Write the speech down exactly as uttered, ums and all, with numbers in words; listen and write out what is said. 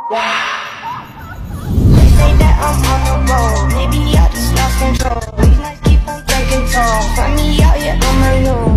They say that I'm on the road, maybe I just lost control. These nights keep on taking toll, find me out here on my own.